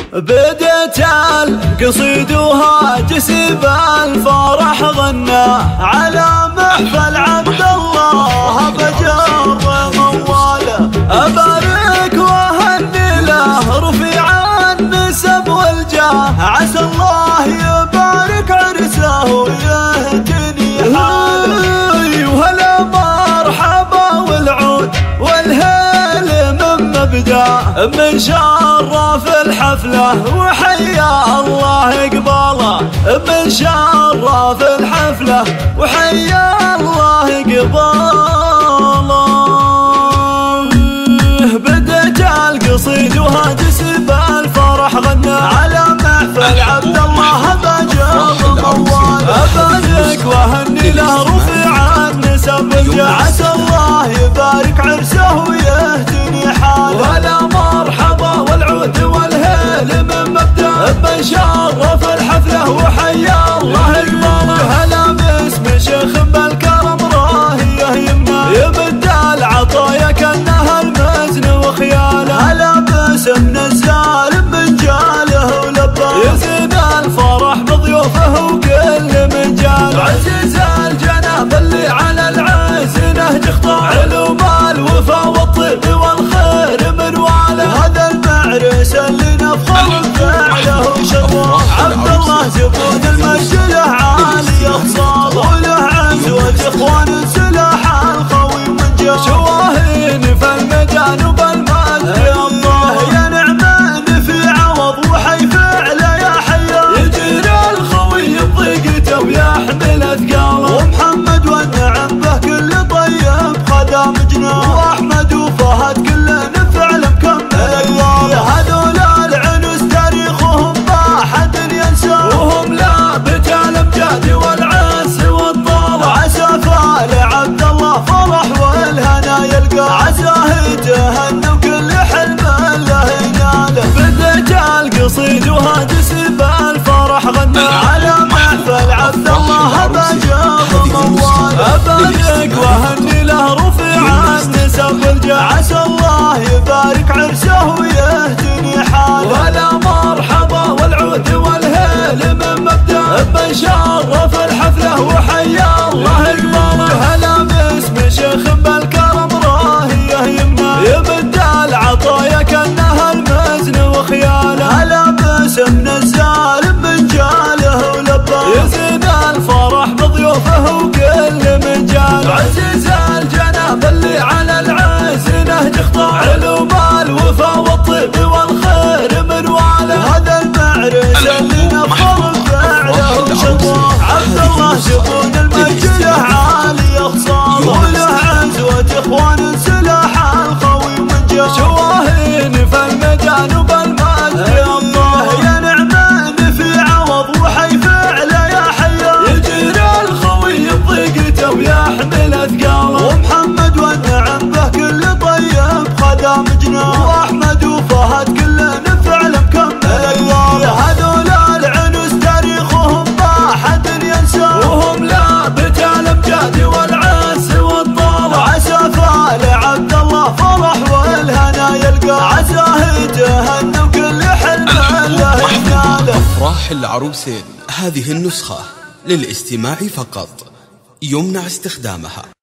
بدت القصيد وهاجس بالفرح غنى على محفل عبد الله بجر مواله. أبارك وأهني له رفيع النسب والجاه، عسى الله يبارك عرسه ويهتني حاله. وهلا مرحبا والعود والهيل من مبدا، من شرف الحفلة وحيا الله يقبله. من شرف الحفلة وحيا الله يقبله. بدت القصيد وهاجس بالفرح غنى على محفل عبد الله بجر مواله. أبارك وأهني له رفيع النسب والجاه، عسى الله يبارك عرسه ويهتني حاله. ولا مرحبا والعود والهيل من مبدا، من شرف الحفلة وحيا الله يقبله. هلا باسم شيخ بالكرم راهيه يمنى، يمد العطايا كانها المزن وخياله. هلا باسم نزال من جاله ولباه، يزيد الفرح بضيوفه وكل من جاله. عزيز الجناب اللي على العز نهج اختار، علوم الوفا والطيب والخير من واله. هذا المعرس اللي نفخر بفعله وشرفه، عبد الله زبون المجد له عالي خصاله، وله عزوة اخوان سلاح القوي من جاه. شواهين في الميدان وبالمال الله، يا نعمان في عوض وحي فعله يا حياه. يجري الخوي بضيقته ويحمل اثقاله، ومحمد والنعم به كل طيب خدام جناه. واحمد وفهد كلنا فعلا مكمل اقواله. هذول العنوس تاريخهم ما حد ينساه، وهم لابت الامجاد والعز والطاله. عسى فال عبد الله فرح والهنا يلقاه، عساه يتهنى وكل حلم له يناله. بدت القصيد وهاجس بالفرح غنى على محفل عبد الله بجر مواله. أبارك وأهني له رفيع النسب والجاه، عسى الله يبارك عرسه ويهتني حاله. ولا مرحبا والعود والهيل من مبدا، من شرف الحفلة وحيا الله يقبله. هلا باسم شيخ بالكرم راهيه يمنى، يمد العطايا كانها المزن وخياله. هلا باسم نزال من جاله ولباه، يزيد الفرح بضيوفه وكل من جاله. عزيز الجناب اللي على العز نهج اختار، علوم الوفا والطيب والخير من واله. هذا المعرس اللي نفخر بفعله وشرفه، عبد الله زبون المجد له عالي خصاله، وله عزوة اخوان سلاح القوي من جاه. شواهين في الميدان وبالمال الله، يا نعمان في عوض وحي فعله يا حياه. يجري الخوي بضيقته ويحمل اثقاله، ومحمد والنعم به كل طيب خدام جناه. واحمد وفهد كلنا فعلا مكمل اقواله. هذول العنوس تاريخهم ما حد ينساه، وهم لابت الامجاد والعز والطاله. عسى فال عبد الله فرح والهنا يلقاه، عساه يتهنى وكل حلم له يناله. أفراح العروسين هذه النسخة للاستماع فقط، يمنع استخدامها.